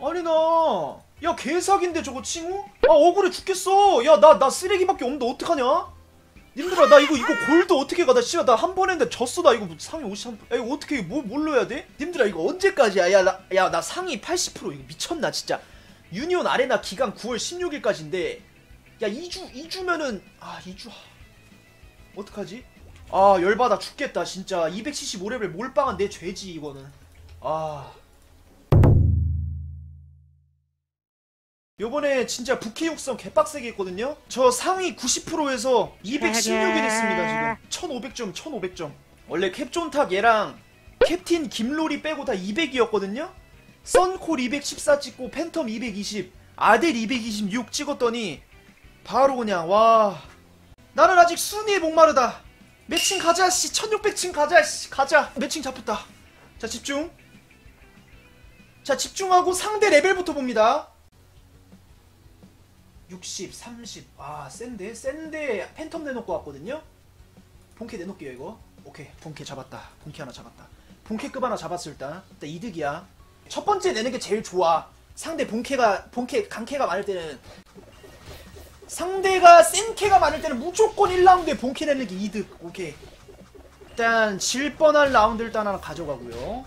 아니 야 개사기인데 저거 칭호? 아 억울해 죽겠어. 야 나 쓰레기밖에 없는데 어떡하냐? 님들아 나 이거 골드 어떻게 가? 나 씨발 나 한 번 했는데 졌어. 나 이거 상위 53%. 야 이거 어떻게 뭘로 해야 돼? 님들아 이거 언제까지야? 야 나 상위 80% 이거 미쳤나 진짜. 유니온 아레나 기간 9월 16일까지인데 야 2주면은 2주 어떡하지? 아 열받아 죽겠다 진짜. 275레벨 몰빵한 내 죄지 이거는. 요번에 진짜 부캐 육성 개빡세게 했거든요? 저 상위 90%에서 216이 됐습니다 지금. 1500점 1500점. 원래 캡존탁 얘랑 캡틴 김로리 빼고 다 200이었거든요? 썬콜 214 찍고 팬텀 220 아델 226 찍었더니 바로 그냥 와 나는 아직 순위에 목마르다. 매칭 가자 씨. 1600층 가자 씨. 가자. 매칭 잡혔다. 자 집중. 자 집중하고 상대 레벨부터 봅니다. 60, 30. 센데 팬텀 내놓고 왔거든요? 본캐 내놓을게요 이거. 오케이 본캐 잡았다. 본캐 하나 잡았다. 본캐급 하나 잡았어 일단 이득이야. 첫 번째 내는 게 제일 좋아. 상대 본캐 강캐가 많을 때는, 상대가 센 캐가 많을 때는 무조건 1라운드에 본캐 내는 게 이득. 오케이 일단 질 뻔한 라운드 일단 하나 가져가고요.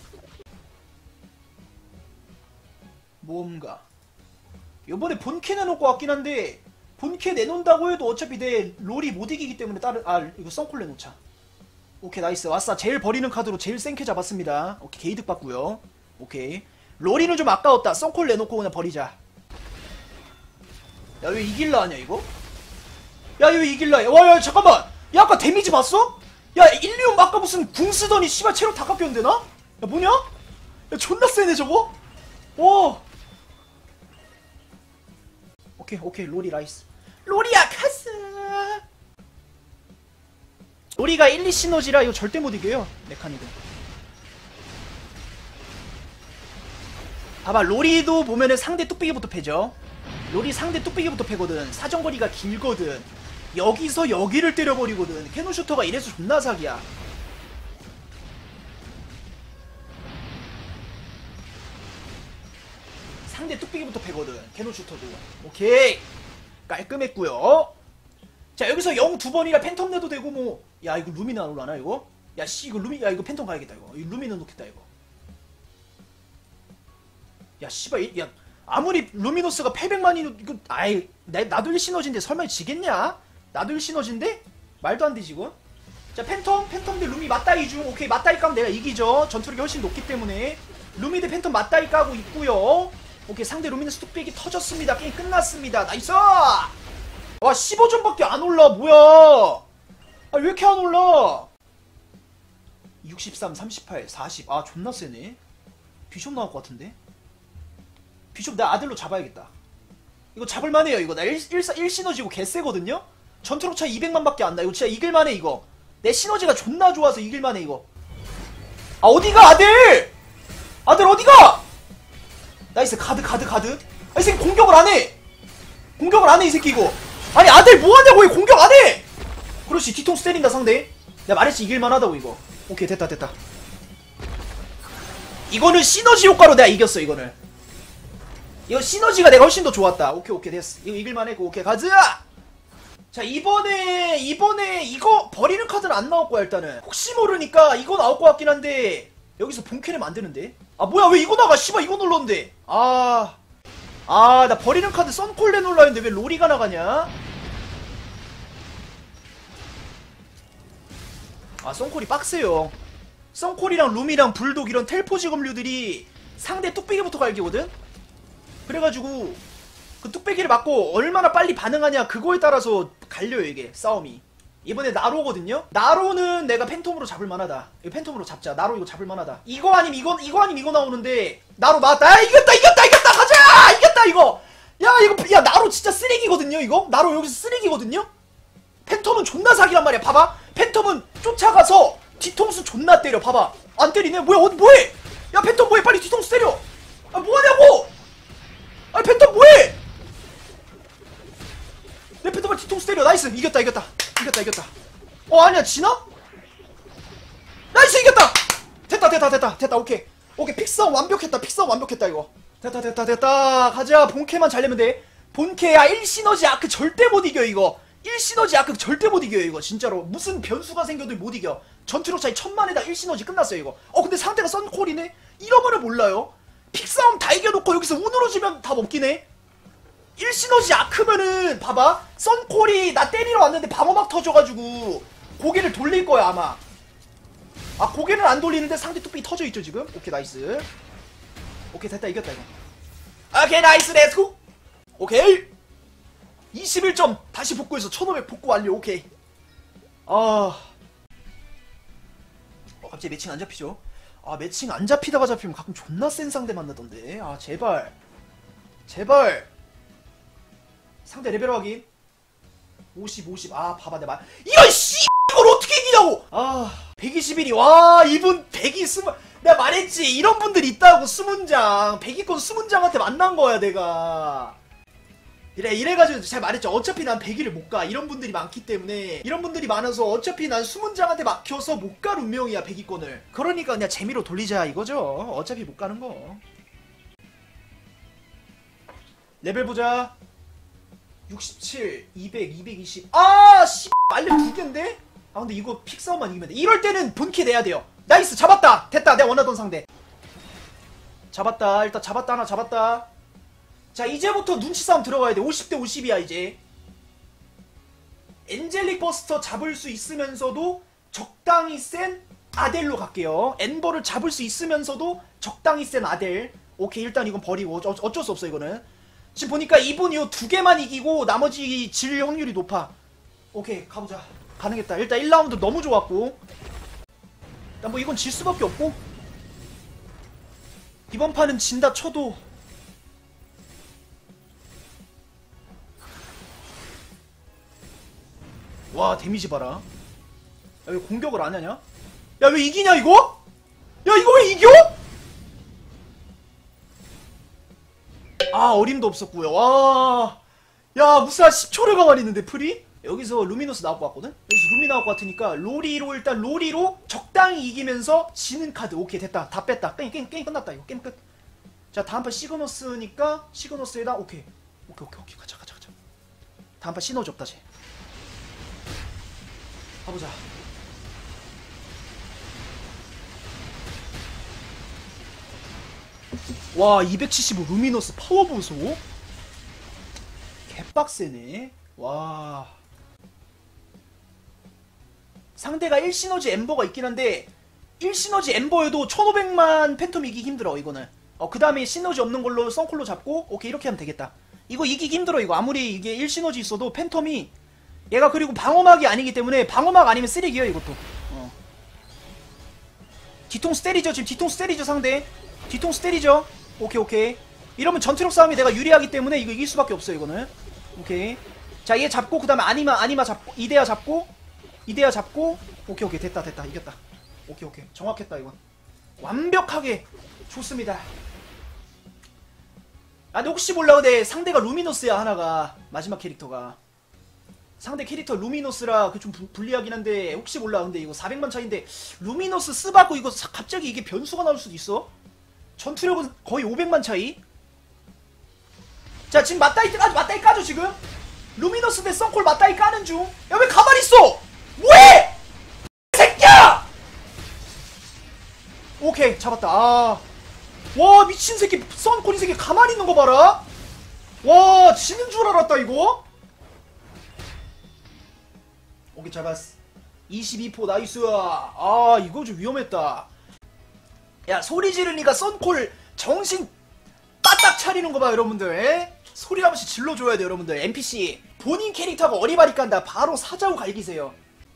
뭔가 요번에 본캐 내놓고 왔긴 한데 본캐 내놓는다고 해도 어차피 내 롤이 못 이기기 때문에 이거 썬콜 내놓자. 오케이 나이스. 왔어. 제일 버리는 카드로 제일 센 캐 잡았습니다. 오케이 게이득 받고요. 오케이 로리는 좀 아까웠다. 썬콜 내놓고 그냥 버리자. 야 왜 이길라 하냐 이거? 야 이거 이길라. 야 잠깐만. 야 아까 데미지 봤어? 야 일리움 아까 무슨 궁 쓰더니 씨발 체력 다 깎였는데 나? 야 뭐냐? 야 존나 세네 저거? 오. 오케이 로리 라이스. 로리야 카스. 로리가 1, 2 시너지라 이거 절대 못 이겨요 메카닉은. 봐봐 로리도 보면은 상대 뚝배기부터 패죠. 로리 상대 뚝배기부터 패거든. 사정거리가 길거든. 여기서 여기를 때려버리거든. 캐논슈터가 이래서 존나 사기야. 상대 뚝배기부터 패거든 캐논슈터도. 오케이 깔끔했구요. 자 여기서 0 2번이라 팬텀 내도 되고 뭐. 야 이거 루미는 안 올라나 이거? 야 씨 이거 야 이거 팬텀 가야겠다 이거. 루미는 놓겠다 이거. 야 씨발 야 아무리 루미노스가 800만이 이거 나도 1시너지인데 설마 지겠냐? 나도 1시너지인데? 말도 안 되지 이거. 자 팬텀 대 루미 맞다이 중. 오케이 맞다이 까면 내가 이기죠. 전투력이 훨씬 높기 때문에. 루미 대 팬텀 맞다이 까고 있고요. 오케이 상대 루미노스 뚝배기 터졌습니다. 게임 끝났습니다. 나이스! 와 15점밖에 안 올라 뭐야. 왜 이렇게 안 올라. 63, 38, 40. 존나 세네. 비숍 나올 것 같은데. 비숍 내 아들로 잡아야겠다. 이거 잡을만해요 이거. 나 1시너지고 개쎄거든요? 전투력 차 200만 밖에 안 나. 이거 진짜 이길만해 이거. 내 시너지가 존나 좋아서 이길만해 이거. 어디가 아들! 아들 어디가! 나이스 가드. 이 새끼 공격을 안해. 이 새끼 이거. 아니 아들 뭐하냐고. 왜 공격 안해. 그렇지 뒤통수 때린다 상대. 내가 말했지 이길만하다고 이거. 오케이 됐다. 이거는 시너지 효과로 내가 이겼어 이거는. 이거 시너지가 내가 훨씬 더 좋았다. 오케이 됐어. 이거 이길만해. 오케이 가자. 자 이번에 이거 버리는 카드는 안 나올 거야 일단은. 혹시 모르니까 이거 나올 것 같긴 한데 여기서 본캐는 안 되는데. 뭐야 왜 이거 나가. 씨발 이거 눌렀는데. 나 버리는 카드 썬콜 내놓으려 했는데 왜 로리가 나가냐. 썬콜이 빡세요. 썬콜이랑 룸이랑 불독 이런 텔포 직업류들이 상대 뚝배기부터 갈기거든. 그래가지고 그 뚝배기를 맞고 얼마나 빨리 반응하냐 그거에 따라서 갈려요 이게 싸움이. 이번에 나로거든요. 나로는 내가 팬텀으로 잡을만하다. 이거 팬텀으로 잡자. 나로 이거 잡을만하다. 이거 아니면 이거 나오는데 나로 나왔다. 이겼다 가자. 이겼다 이거. 야 나로 진짜 쓰레기거든요 이거. 나로 여기서 쓰레기거든요. 팬텀은 존나 사기란 말이야. 봐봐 팬텀은 쫓아가서 뒤통수 존나 때려. 봐봐 안 때리네. 뭐해. 야 팬텀 뭐해. 빨리 뒤통수 때려. 뭐하냐고. 팬텀 뭐해. 내 팬텀을 뒤통수 때려. 나이스 이겼다. 아니야 지나? 나이스 이겼다. 됐다. 오케이 픽싸움 완벽했다. 이거 됐다 가자. 본캐만 잘내면 돼. 본캐야 1시너지 아크 절대 못 이겨 이거. 1시너지 아크 절대 못 이겨요 이거 진짜로. 무슨 변수가 생겨도 못 이겨. 전투력 차이 1000만에다 1시너지 끝났어요 이거. 근데 상대가 썬콜이네? 이러면은 몰라요. 픽싸움 다 이겨놓고 여기서 운으로 지면 다 먹기네. 1시너지 아크면은 봐봐. 썬콜이 나 때리러 왔는데 방어막 터져가지고 고개를 돌릴 거야 아마. 고개는 안 돌리는데 상대 뚝배기 터져있죠 지금. 오케이 나이스. 오케이 됐다 이겼다 이거. 오케이 나이스 렛츠고. 오케이 21점 다시 복구해서 1500 복구 완료. 오케이. 갑자기 매칭 안 잡히죠. 매칭 안 잡히다가 잡히면 가끔 존나 센 상대 만나던데. 제발 상대 레벨 확인. 50 봐봐 내가 이런 씨 이걸 어떻게 이기냐고. 121이 와 이분 100이 내가 말했지 이런 분들 있다고. 수문장 100위권 수문장한테 만난 거야 내가. 이래가지고 잘 말했죠. 어차피 난 100위를 못 가. 이런 분들이 많기 때문에. 이런 분들이 많아서 어차피 난 수문장한테 막혀서 못 갈 운명이야 100위권을. 그러니까 그냥 재미로 돌리자 이거죠. 어차피 못 가는 거. 레벨 보자. 67, 200, 220. 씨 말렙 2개인데? 근데 이거 픽싸움만 이기면 돼. 이럴 때는 본캐 내야 돼요. 나이스 잡았다. 됐다. 내가 원하던 상대 잡았다. 일단 잡았다. 하나 잡았다. 자 이제부터 눈치 싸움 들어가야 돼. 50대 50이야 이제. 엔젤릭 버스터 잡을 수 있으면서도 적당히 센 아델로 갈게요. 엠버를 잡을 수 있으면서도 적당히 센 아델. 오케이 일단 이건 버리고 어쩔 수 없어 이거는. 지금 보니까 이분 요 2개만 이기고 나머지 질 확률이 높아. 오케이 가보자. 가능했다. 일단 1라운드 너무 좋았고 일단 뭐 이건 질 수밖에 없고 이번 판은 진다 쳐도 와 데미지 봐라. 야 왜 공격을 안 하냐? 야 왜 이기냐 이거? 야 이거 왜 이겨? 어림도 없었고요. 와, 야 무슨 한 10초를 가만히 있는데 프리? 여기서 루미너스 나올 것 같거든? 여기서 루미 나올 것 같으니까 로리로 일단 로리로 적당히 이기면서 지는 카드. 오케이 됐다. 다 뺐다. 게임 끝났다 이거. 게임 끝. 자 다음판 시그너스니까 시그너스에다 오케이 가자. 다음판 시너지 없다 쟤. 가보자. 와 275 루미너스 파워 보소. 개빡세네. 와 상대가 1시너지 엠버가 있긴 한데 1시너지 엠버에도 1500만 팬텀 이기기 힘들어 이거는. 그 다음에 시너지 없는 걸로 썬콜로 잡고 오케이 이렇게 하면 되겠다. 이거 이기기 힘들어 이거. 아무리 이게 1시너지 있어도 팬텀이 얘가 그리고 방어막이 아니기 때문에 방어막 아니면 쓰레기야 이것도. 뒤통수 때리죠 지금. 뒤통수 때리죠 상대. 뒤통수 때리죠. 오케이 이러면 전투력 싸움이 내가 유리하기 때문에 이거 이길 수밖에 없어요 이거는. 오케이 자 얘 잡고 그 다음에 아니마 잡고 이데아 잡고 오케이 됐다 이겼다. 오케이 정확했다 이건. 완벽하게 좋습니다. 근데 혹시 몰라 근데 상대가 루미너스야 하나가. 마지막 캐릭터가 상대 캐릭터 루미너스라 좀 불리하긴 한데 혹시 몰라. 근데 이거 400만 차인데 루미너스 쓰바고 이거 갑자기 이게 변수가 나올 수도 있어. 전투력은 거의 500만 차이. 자 지금 맞다이 까죠 지금. 루미너스 대 썬콜 맞다이 까는 중. 야 왜 가만히 있어 뭐해 새끼야. 오케이 잡았다. 와 미친 새끼. 썬콜 이 새끼 가만히 있는 거 봐라. 와 지는 줄 알았다 이거. 오케이 잡았어. 22포 나이스. 이거 좀 위험했다. 야 소리 지르니까 썬콜 정신 빠딱 차리는 거 봐 여러분들. 에? 소리 한 번씩 질러줘야 돼 여러분들. NPC 본인 캐릭터가 어리바리 깐다 바로 사자고 갈기세요.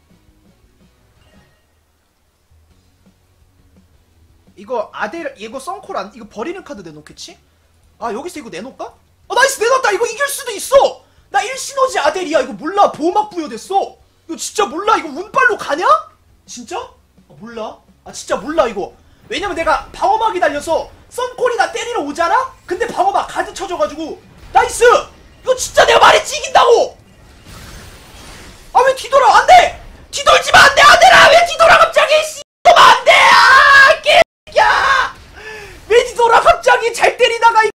이거 아델 이거 썬콜 안 이거 버리는 카드 내놓겠지? 여기서 이거 내놓을까? 나이스 내놨다. 이거 이길 수도 있어. 나 1시너지 아델이야. 이거 몰라. 보호막 부여됐어. 이거 진짜 몰라. 이거 운빨로 가냐? 진짜? 몰라. 진짜 몰라 이거. 왜냐면 내가 방어막이 달려서 썬콜이 나 때리러 오잖아? 근데 방어막 가드 쳐져가지고 나이스! 이거 진짜 내가 말했지 이긴다고! 왜 뒤돌아 안돼! 뒤돌지마 안돼 안돼라! 왜 뒤돌아 갑자기 씨발 안돼! 개야! 왜 뒤돌아 갑자기 잘 때리다가